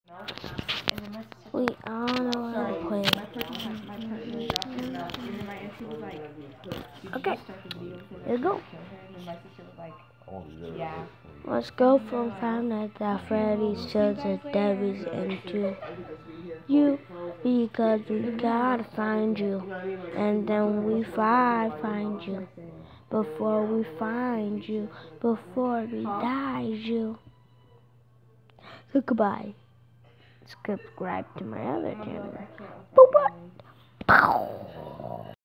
We all know how to play. Okay, here we go. Let's go from Five Nights at Freddy's to the Debbie's into you, because we gotta find you, and then we find you. Before we find you, before we die you. So goodbye. Subscribe to my other channel. Boop, boop.